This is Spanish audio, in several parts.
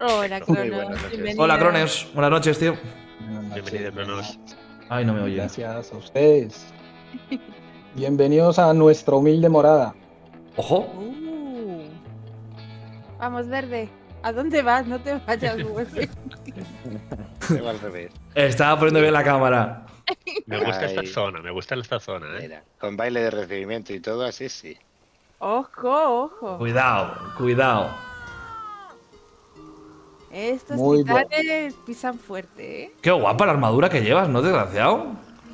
Hola, Muy Cronos. buenas noches. Bienvenido. Hola, Crones. Buenas noches, tío. Buenas noches, Bienvenido, Cronos. Ay, no me oye. Gracias a ustedes. Bienvenidos a nuestra humilde morada. Ojo. Vamos, Verde. ¿A dónde vas? No te vayas, güey. Se va al revés. Estaba poniendo bien la cámara. Me gusta esta Ay. zona, ¿eh? Mira, con baile de recibimiento y todo así, sí. Ojo, ojo. Cuidado, cuidado. Estos Muy bueno. titanes pisan fuerte, ¿eh? Qué guapa la armadura que llevas, ¿no, desgraciado?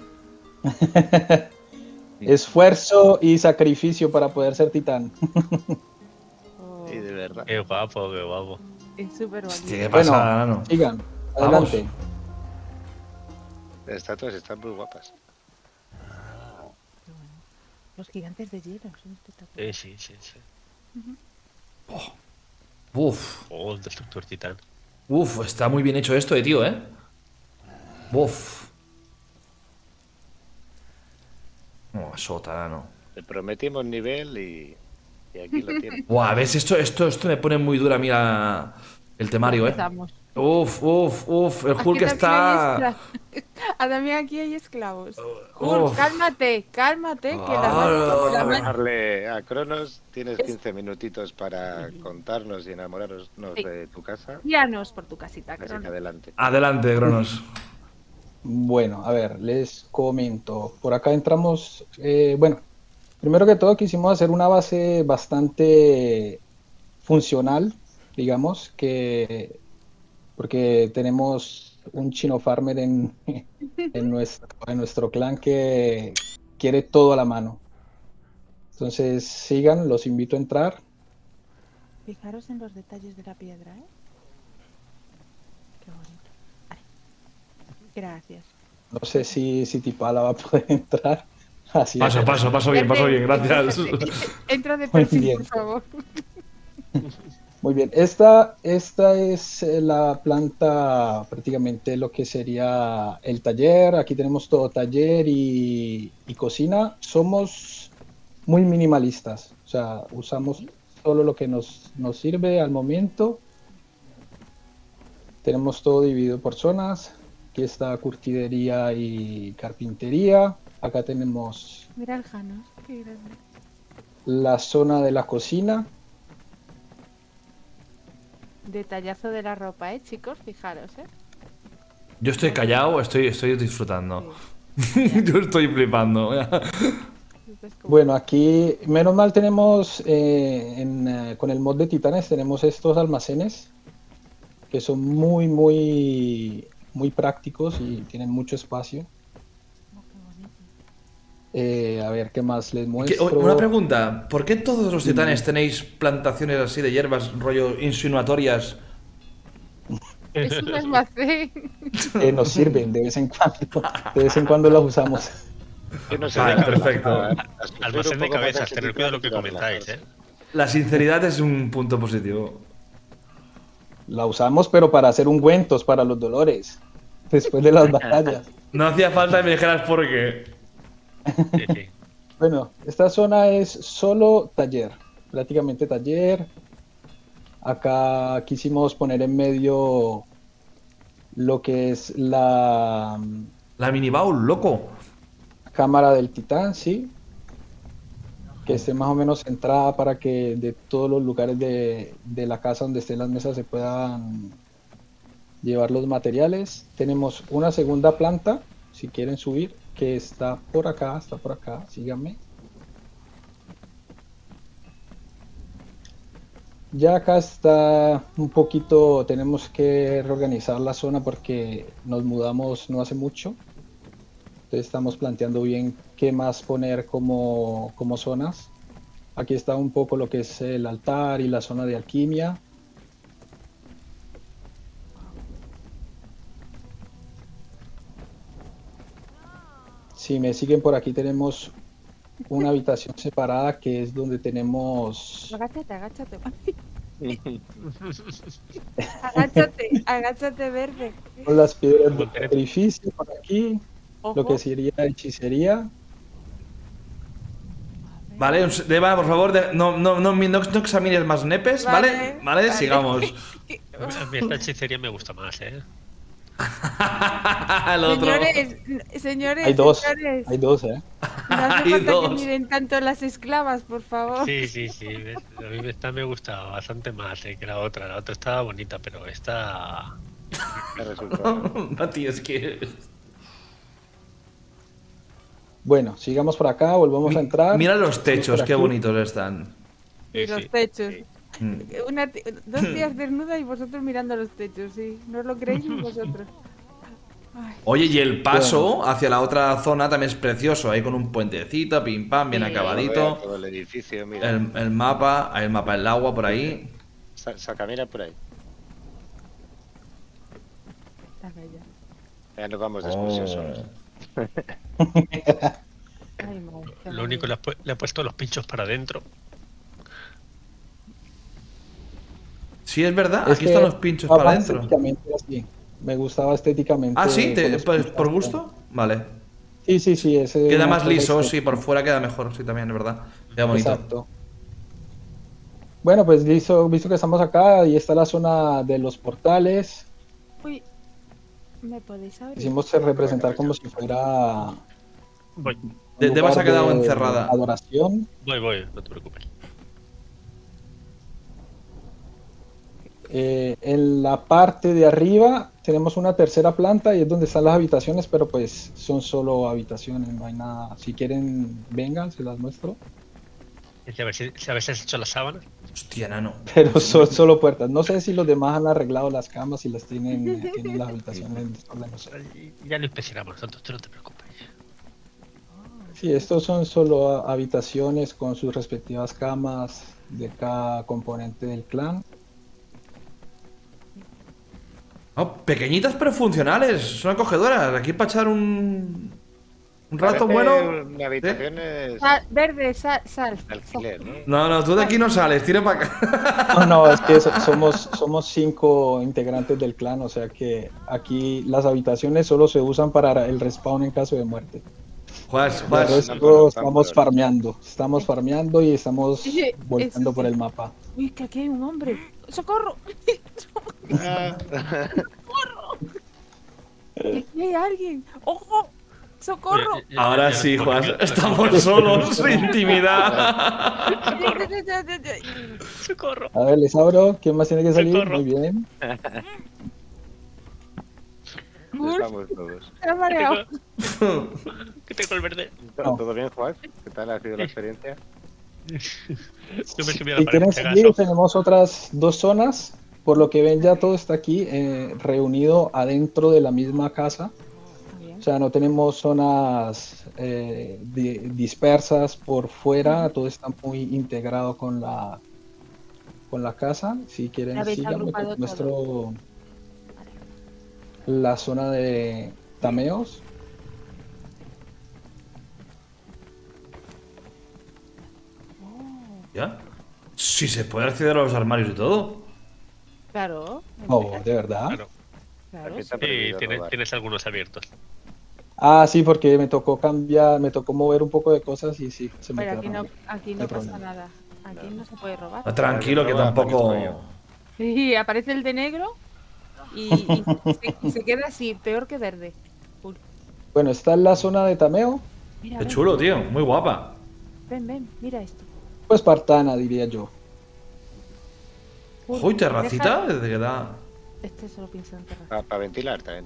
Esfuerzo y sacrificio para poder ser titán. Oh, Sí, de verdad. Qué guapo, qué guapo. es súper Hostia, bonito. ¿qué pasa, Bueno, Nano? sigan. Vamos. Adelante. Las estatuas están muy guapas. Los gigantes de hielo son espectaculares. Sí. Uf, Oh, el destructor titán. uf, está muy bien hecho esto, tío, ¿eh? Uf. Oh, sota, Nano. Le prometimos nivel y aquí lo tiene. Buah, ¿ves? Esto me pone muy dura, mira, el temario, ¿eh? Empezamos. Uf. El Aquí Hulk también está... hay también aquí hay esclavos. Uf. Hulk, cálmate, que Ah, la Vamos a mano- dejarle a Cronos. Tienes 15 minutitos para contarnos y enamorarnos Sí. de tu casa. Guíanos por tu casita, Así que Cronos. adelante. Adelante, Cronos. Bueno, a ver, les comento. Por acá entramos. Bueno, primero que todo quisimos hacer una base bastante funcional, digamos, porque tenemos un chino farmer en nuestro clan que quiere todo a la mano. Entonces, sigan, los invito a entrar. Fijaros en los detalles de la piedra, ¿eh? Qué bonito. Vale. Gracias. No sé si Tipala va a poder entrar. Así es. Paso bien, gracias. Entra de Muy perfil, bien. por favor. Muy bien, esta es la planta, prácticamente lo que sería el taller. Aquí tenemos todo taller y cocina. Somos muy minimalistas, o sea, usamos solo lo que nos sirve al momento. Tenemos todo dividido por zonas. Aquí está curtidería y carpintería. Acá tenemos Mira el Janos, qué grande. la zona de la cocina. Detallazo de la ropa, chicos, fijaros, Yo estoy callado, estoy disfrutando. Sí. Yo estoy flipando. Es como- Bueno, aquí, menos mal tenemos, con el mod de Titanes, tenemos estos almacenes que son muy prácticos y tienen mucho espacio. Oh, qué bonito. A ver, ¿qué más les muestro? Una pregunta, ¿por qué todos los titanes tenéis plantaciones así de hierbas, rollo insinuatorias? Es un almacén. Nos sirven de vez en cuando. De vez en cuando las usamos. Que no se Vale, deja perfecto. a sufrir Almacén un de poco cabezas, más tener cuidado de lo que y comentáis, relajarse. La sinceridad es un punto positivo. La usamos, pero para hacer ungüentos para los dolores. Después de las batallas. No hacía falta que me dijeras por qué. Sí. Bueno, esta zona es solo taller, prácticamente taller. Acá quisimos poner en medio lo que es la La mini baul, loco. cámara del titán, sí. Que esté más o menos centrada para que de todos los lugares de la casa donde estén las mesas se puedan llevar los materiales. Tenemos una segunda planta, si quieren subir, que está por acá, síganme. Ya acá está un poquito, tenemos que reorganizar la zona porque nos mudamos no hace mucho. Entonces estamos planteando bien qué más poner como zonas. Aquí está un poco lo que es el altar y la zona de alquimia. Si me siguen por aquí tenemos una habitación separada que es donde tenemos... Agáchate. Agáchate, Verde. las piedras de sacrificio por aquí, Ojo. lo que sería hechicería. Vale, Deva, por favor, no examines más nepes, ¿vale? Vale, Vale, vale. sigamos. A mí esta hechicería me gusta más, ¿eh? El otro. Señores, Hay dos, señores. hay dos, ¿eh? No hace Hay falta que dos. miren tanto las esclavas, por favor. Sí, sí, sí. A mí esta me gusta bastante más que la otra. La otra estaba bonita, pero esta... Me resulta. Mati, es que... Bueno, sigamos por acá, volvemos a entrar. Mira los Estamos techos, por qué aquí. bonitos están. Y Sí, los sí. techos. Mm. Dos tías desnudas y vosotros mirando los techos, sí. No os lo creéis ni vosotros. Ay, Oye, y el paso hacia la otra zona también es precioso, ahí con un puentecito, pim pam, bien Sí. acabadito. Todo el edificio, mira. El mapa, el mapa del agua por ahí. Saca, mira por ahí. está bella. Ya nos vamos de excursión solos. Ay, madre, qué Lo único, maravilla. le he puesto los pinchos para adentro. Sí, es verdad, Es aquí que están los pinchos va para adentro. estéticamente así. Me gustaba estéticamente. Ah, sí, con los por pinchos. gusto. Vale. Sí, sí, sí. Ese Queda una más cosa liso, sí, estética. por fuera queda mejor, sí, también, es verdad. Queda bonito. Exacto. Bueno, pues visto que estamos acá, ahí está la zona de los portales. Uy, ¿me podéis abrir? Quisimos representar como si fuera Voy, un Debas lugar ha quedado de encerrada. adoración. voy, no te preocupes. En la parte de arriba tenemos una tercera planta y es donde están las habitaciones, pero pues son solo habitaciones, no hay nada. Si quieren, vengan, se las muestro. A ver si has hecho las sábanas. Hostia, nano. Pero son solo puertas. No sé si los demás han arreglado las camas y las tienen las habitaciones en desorden, no sé. Ya lo inspeccionamos nosotros, tú no te preocupes. Sí, estos son solo habitaciones con sus respectivas camas de cada componente del clan. Oh, pequeñitas pero funcionales, son acogedoras. Aquí para echar un rato Parece bueno. Mi habitación es Verde, sal. de alquiler, ¿no? No, tú de aquí no sales, tira para acá. No, es que somos 5 integrantes del clan, o sea que aquí las habitaciones solo se usan para el respawn en caso de muerte. Juas, De Juas. resto estamos farmeando y estamos Sí, volteando eso por sí. el mapa. Uy, que aquí hay un hombre. ¡Socorro! Ah, Que aquí hay alguien. ¡Ojo! ¡Socorro! Oye, Ahora sí, Juas, estamos solos, intimidad. ¡Socorro! A ver, les abro. ¿Quién más tiene que salir? Socorro. Muy bien. Gus, Estamos todos. está mareado. ¿Qué tengo el verde? ¿Todo bien, Juan? ¿Qué tal ha sido la experiencia? Yo me subí a la Si pared quieren por si seguir, acaso. tenemos otras 2 zonas. Por lo que ven, ya todo está aquí reunido adentro de la misma casa. O sea, no tenemos zonas dispersas por fuera, todo está muy integrado con la casa. Si quieren, Ya habéis síganme, agrupado les muestro la zona de tameos. ¿Ya? Sí, se puede acceder a los armarios y todo. Claro. Oh, ¿de verdad? Claro. Claro. Aquí está Sí, prohibido robar. tienes algunos abiertos. Ah, sí, porque me tocó cambiar, me tocó mover un poco de cosas y sí, se me Pero aquí quedaron no, ahí. aquí No no hay pasa problema. nada. Aquí no se puede robar. Ah, tranquilo, que tampoco. Sí, aparece el de negro y se queda así, peor que verde. Uy, Bueno, está en la zona de tameo, mira, Qué ven, chulo, tío, muy guapa. ven, mira esto. pues espartana, diría yo. Uy, terracita, desde que da. Este solo piensa en terraza. Para ventilar también.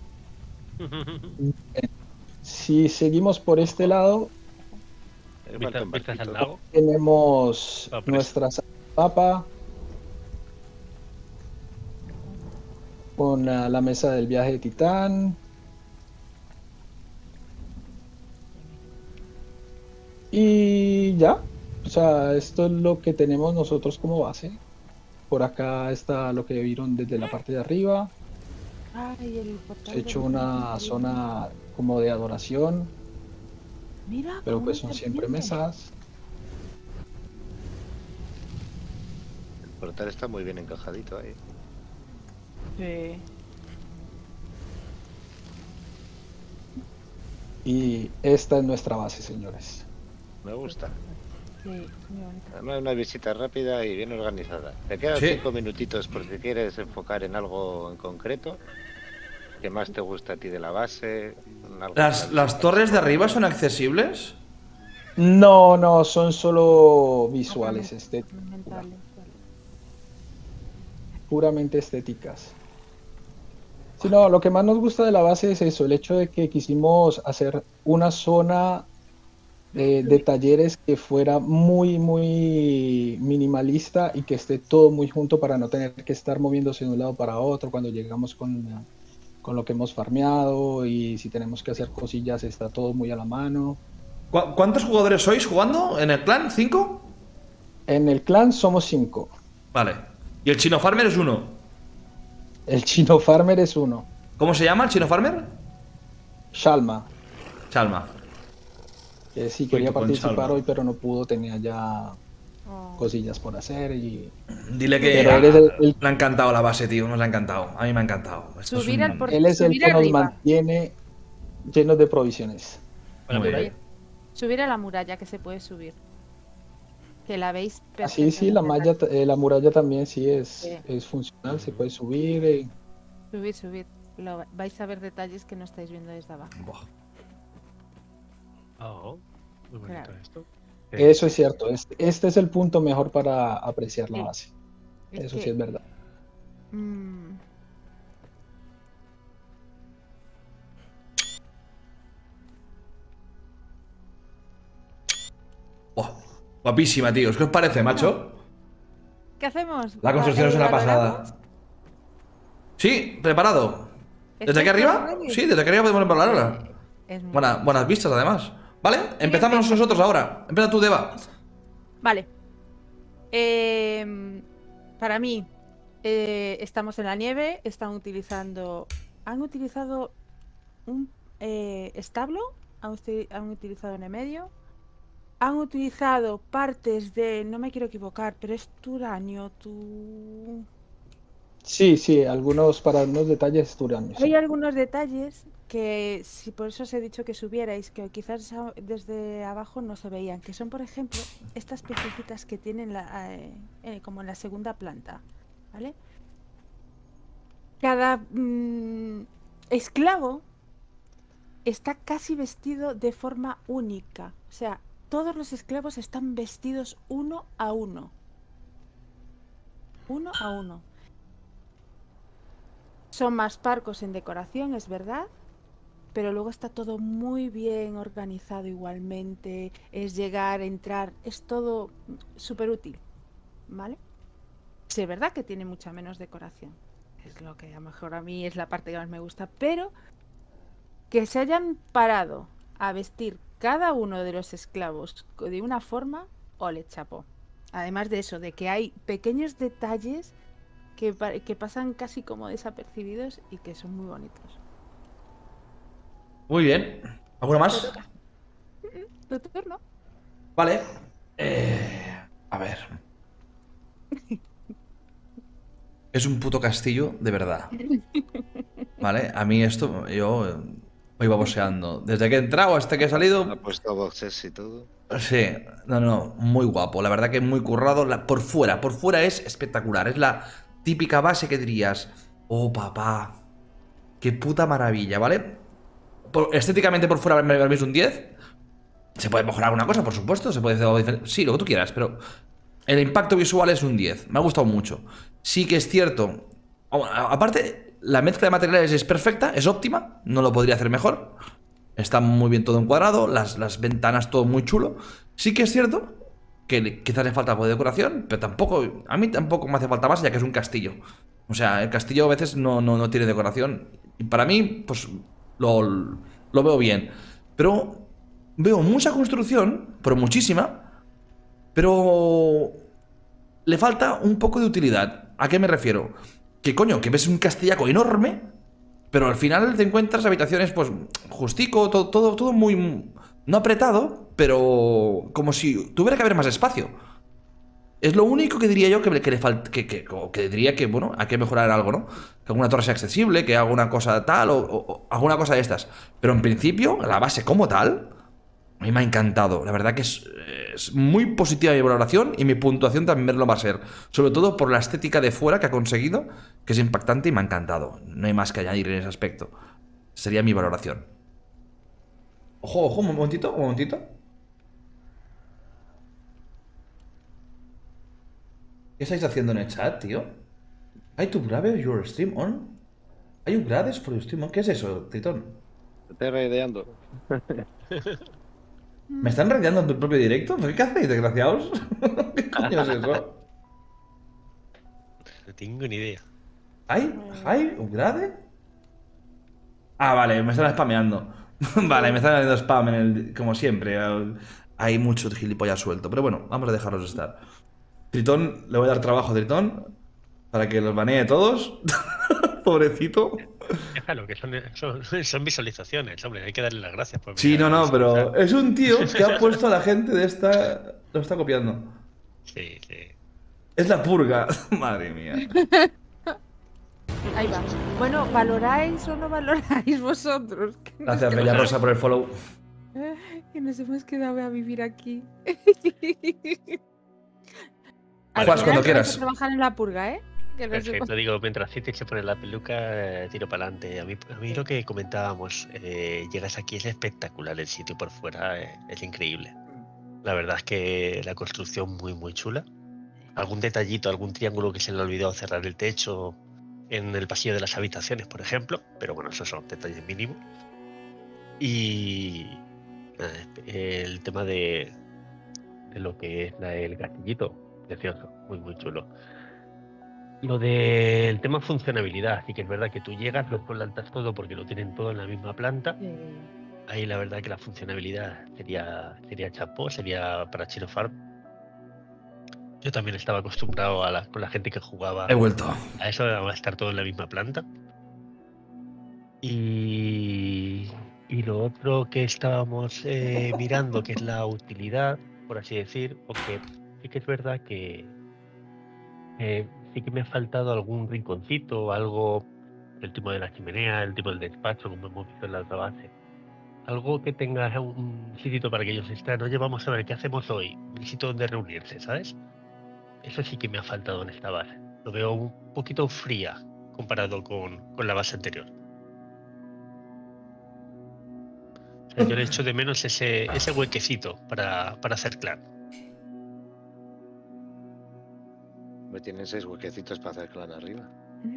Si seguimos por este lado, Me falta un ¿Vistas al barquito. lago? tenemos Ah, pues. nuestra mapa con la mesa del viaje de Titán. Y ya, o sea, esto es lo que tenemos nosotros como base. Por acá está lo que vieron desde la parte de arriba. Ay, el portal He hecho de- una zona como de adoración, Mira, pero como pues una son siempre serpiente. mesas. El portal está muy bien encajadito ahí. Sí. Y esta es nuestra base, señores. Me gusta. Sí, es muy bonito. Además, una visita rápida y bien organizada. Te quedan Sí. 5 minutitos por si quieres enfocar en algo en concreto. ¿Qué más te gusta a ti de la base? Algo que ¿Las has torres de visto. arriba son accesibles? No, no, son solo visuales, Mentales, vale. puramente estéticas. Sí, no, lo que más nos gusta de la base es eso, el hecho de que quisimos hacer una zona de talleres que fuera muy, muy minimalista y que esté todo muy junto para no tener que estar moviéndose de un lado para otro cuando llegamos con lo que hemos farmeado, y si tenemos que hacer cosillas está todo muy a la mano. ¿Cuántos jugadores sois jugando en el clan? ¿5? En el clan somos 5. Vale. Y el Chino Farmer es 1. El Chino Farmer es 1. ¿Cómo se llama el Chino Farmer? Shalma, Chalma. que sí quería con participar Shalma. hoy, pero no pudo, tenía ya Oh. cosillas por hacer y... Dile que Pero él es el- me ha encantado la base, tío. Nos ha encantado. A mí me ha encantado. Esto Subir es al por- Él es el subir que nos arriba. mantiene llenos de provisiones. Bueno, Muy por ahí. bien. Subir a la muralla, que se puede subir. Que la veis Así sí, perfectamente. la muralla también sí Sí. es funcional, se puede subir. Subir, subir. Vais a ver detalles que no estáis viendo desde abajo. Buah. Oh, muy bonito Claro. esto. Eso es cierto, este es el punto mejor para apreciar la Sí. base. Es Eso que, sí es verdad. mm, Buah. Guapísima, tío. ¿Qué os parece, macho? ¿qué hacemos? La construcción es una ¿Valoramos? pasada. Sí, preparado. ¿Desde ¿Estáis aquí arriba? todos ready? Sí, desde aquí arriba podemos hablar ahora. Es muy Buenas vistas, además. ¿Vale? Empezamos nosotros ahora. Empieza tú, Deva. Vale. Para mí, estamos en la nieve. Han utilizado un establo. Han utilizado en el medio. Han utilizado partes de. No me quiero equivocar, pero es turanio. Sí, sí, para algunos detalles duranos. Hay algunos detalles que, si por eso os he dicho que subierais, que quizás desde abajo no se veían, que son, por ejemplo, estas piececitas que tienen como en la segunda planta, ¿vale? Cada esclavo está casi vestido de forma única, o sea, todos los esclavos están vestidos uno a uno. Uno a uno. Son más parcos en decoración, es verdad, pero luego está todo muy bien organizado igualmente. Es llegar, entrar, es todo súper útil, ¿vale? Sí, es verdad que tiene mucha menos decoración. Es lo que a lo mejor a mí es la parte que más me gusta, pero que se hayan parado a vestir cada uno de los esclavos de una forma, ole, chapo. Además de eso, de que hay pequeños detalles que pasan casi como desapercibidos y que son muy bonitos. Muy bien. ¿Alguna más? ¿Tu turno? Vale. A ver. Es un puto castillo de verdad. Vale, a mí esto, yo voy baboseando. Desde que he entrado hasta que he Ha salido. puesto boxes y todo. Sí, no, muy guapo. La verdad que muy currado. Por fuera es espectacular. Es la típica base que dirías: oh, papá, qué puta maravilla, ¿vale? Estéticamente por fuera me veis un 10. Se puede mejorar alguna cosa, por supuesto. Se puede hacer algo diferente. Sí, lo que tú quieras, pero el impacto visual es un 10. Me ha gustado mucho. Sí que es cierto. Aparte, la mezcla de materiales es perfecta, es óptima. No lo podría hacer mejor. Está muy bien todo encuadrado. Las ventanas, todo muy chulo. Sí que es cierto que quizás le falta algo de decoración, pero tampoco. A mí tampoco me hace falta más, ya que es un castillo. O sea, el castillo a veces no tiene decoración. Y para mí, pues lo veo bien. Pero veo mucha construcción, pero muchísima. Pero le falta un poco de utilidad. ¿A qué me refiero? Que coño, que ves un castellaco enorme, pero al final te encuentras habitaciones, pues, justico, todo muy. No apretado, pero como si tuviera que haber más espacio. Es lo único que diría yo que le falta. Que diría que, bueno, hay que mejorar algo, ¿no? Que alguna torre sea accesible, que alguna cosa tal, o alguna cosa de estas. Pero en principio, la base como tal A mí me ha encantado. La verdad que es muy positiva mi valoración y mi puntuación también lo va a ser. Sobre todo por la estética de fuera que ha conseguido, que es impactante y me ha encantado. No hay más que añadir en ese aspecto. Sería mi valoración. Ojo, ojo, un momentito, un momentito. ¿Qué estáis haciendo en el chat, tío? ¿Hay tu grave your stream on? ¿Hay un grades for your stream on? ¿Qué es eso, Tritón? Te estoy raideando. ¿Me están rayando en tu propio directo? ¿Qué hacéis, desgraciados? ¿Qué coño es eso? No tengo ni idea. ¿Hay un grade? Ah, vale, me están spameando. Vale, me están haciendo spam como siempre. Hay mucho gilipollas suelto. Pero bueno, vamos a dejarlos estar. Tritón, le voy a dar trabajo a Tritón para que los banee todos. Pobrecito. Déjalo, que son visualizaciones, hombre. Hay que darle las gracias por Sí, mirar, no, pero visualizar. es un tío que ha puesto a la gente de esta... Lo está copiando. Sí, sí. Es la purga. Madre mía. Ahí va. Bueno, ¿valoráis o no valoráis vosotros? Gracias, Bella Rosa, por el follow. Que nos hemos quedado a vivir aquí. Juas, cuando quieras. Trabajar en la purga, ¿eh? Que no sé Perfecto, digo, mientras City se pone la peluca, tiro para adelante. A mí lo que comentábamos, llegas aquí, es espectacular el sitio por fuera, es increíble. La verdad es que la construcción muy chula. Algún detallito, algún triángulo que se le ha olvidado cerrar el techo en el pasillo de las habitaciones, por ejemplo, pero bueno, esos son detalles mínimos. Y el tema de lo que es el castillito, precioso, muy chulo. Lo del tema funcionabilidad, sí que es verdad que tú llegas, lo plantas todo porque lo tienen todo en la misma planta. Ahí la verdad que la funcionabilidad sería chapó, sería para Chino Farm. Yo también estaba acostumbrado con la gente que jugaba He vuelto. a eso, a estar todo en la misma planta. Y lo otro que estábamos mirando, que es la utilidad, por así decir, porque sí que es verdad que sí que me ha faltado algún rinconcito o algo, el tipo de la chimenea, el tipo del despacho, como hemos visto en la otra base. Algo que tenga un sitio para que ellos estén. Oye, vamos a ver qué hacemos hoy. Un sitio donde reunirse, ¿sabes? Eso sí que me ha faltado en esta base. Lo veo un poquito fría comparado con la base anterior. O sea, yo le echo de menos ese huequecito para hacer clan. Me tienen 6 huequecitos para hacer clan arriba.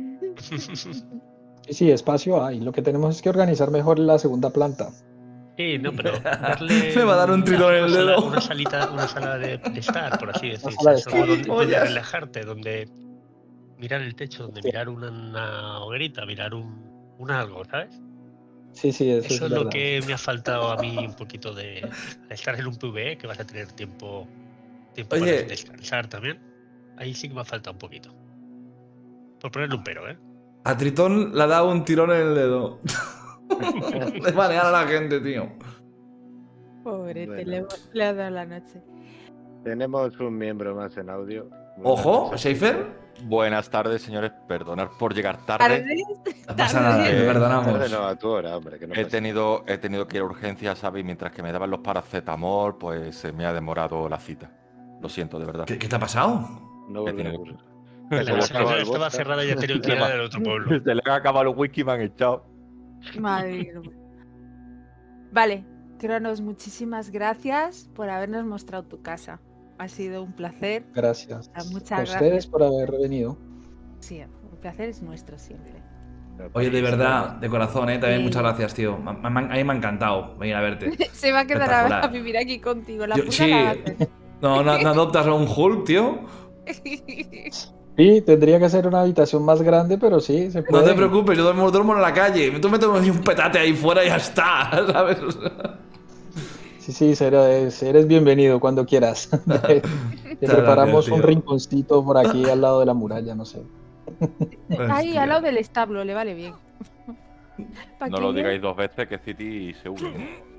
Sí, espacio hay. Lo que tenemos es que organizar mejor la segunda planta. Sí, no, pero darle Me va a dar un tiro en el dedo. una sala de estar, por así decirlo. sala de estar. Donde relajarte, donde mirar el techo, donde mirar una hoguerita, mirar un algo, ¿sabes? Sí, eso Eso es lo verdad. que me ha faltado a mí un poquito de estar en un PvE, que vas a tener tiempo para Oye. descansar también. Ahí sí que me ha faltado un poquito. Por ponerle un pero, ¿eh? A Tritón le ha dado un tirón en el dedo. De banear a la gente, tío. Pobre, Bueno. le ha dado la noche. Tenemos un miembro más en audio. Ojo, Buenas Seifer. noches. Buenas tardes, señores. Perdonad por llegar tarde. No pasa nada, Tarde. te Tarde perdonamos. no, a tu hora, hombre, que no He pasa tenido que ir a urgencias, ¿sabes? Y mientras que me daban los paracetamol, pues se me ha demorado la cita. Lo siento, de verdad. ¿Qué te ha pasado? nada. No He tenido- volvemos. La Se le acaba gasolinera el estaba vodka. cerrada y ha tenido que ir al otro pueblo. Se le han acabado los whisky y me han echado. Madre mía. Vale, Cronos, muchísimas gracias por habernos mostrado tu casa. Ha sido un placer. Gracias Muchas a gracias. ustedes por haber venido. Sí, el placer es nuestro siempre. Oye, de verdad, de corazón, también Sí. muchas gracias, tío. A mí me ha encantado venir a verte. Se va a quedar Espectacular. a vivir aquí contigo. La Yo- puta sí. la va a hacer. No adoptas a un Hulk, tío. Sí, tendría que ser una habitación más grande, pero sí, se No puede. te preocupes, yo duermo en la calle. Tú me tomas un petate ahí fuera y ya está, ¿sabes? Sí, eres bienvenido cuando quieras. Te preparamos gracias, un tío. rinconcito por aquí al lado de la muralla, no sé. Ahí, Hostia. al lado del establo, le vale bien. Pa' No que lo yo- digáis 2 veces que City se une.